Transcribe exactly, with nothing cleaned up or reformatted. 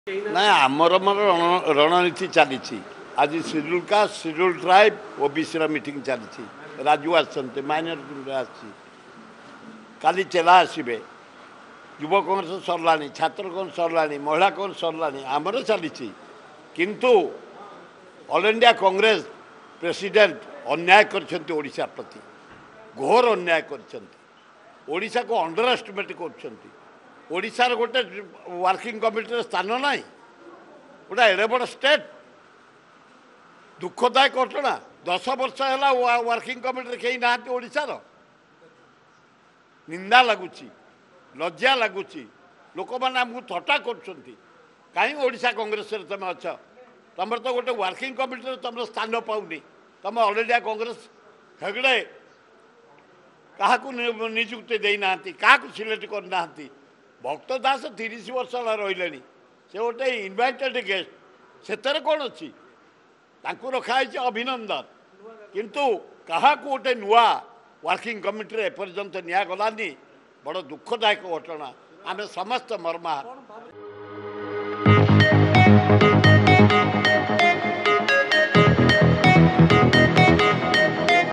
ना आमर मर रणनीति चली आज schedule caste schedule tribe OBC meeting चली राजू आसते माइनॉरिटी आसी काली चेला आसबे युव कांग्रेस सरला छात्र कांग्रेस सरला महिला कांग्रेस सरला आमर चली किंतु ऑल इंडिया कांग्रेस प्रेसिडेंट अन्याय करछंती ओडिशा प्रति घोर अन्याय करछंती ओडिशा को अंडर एस्टिमेट करछंती ओडिशार गोटे वर्किंग कमिटी स्थान ना गोटे एडे बड़ स्टेट दुखदायक घटना दस वर्ष है वर्किंग कमिटी कहीं ना ओडिशार निंदा लगुच लज्जा लगुच लोक मैंने आमको थट्टा करोडिशा कांग्रेस तुम अच्छ तुम तो गोटे वर्किंग कमिटी तुम स्थान पाऊनी तुम ऑल इंडिया कांग्रेस हेगड़े क्या निजुक्ति देना क्या सिलेक्ट करना भक्त दास तीस वर्ष रही से गोटे इनवाइटेड गेस्ट से कौन अच्छी रखाई अभिनंदन किंतु क्या गोटे नुआ वर्किंग कमिटी एपर्यंत निगलानी बड़ दुखदायक घटना आम समस्त मर्मा।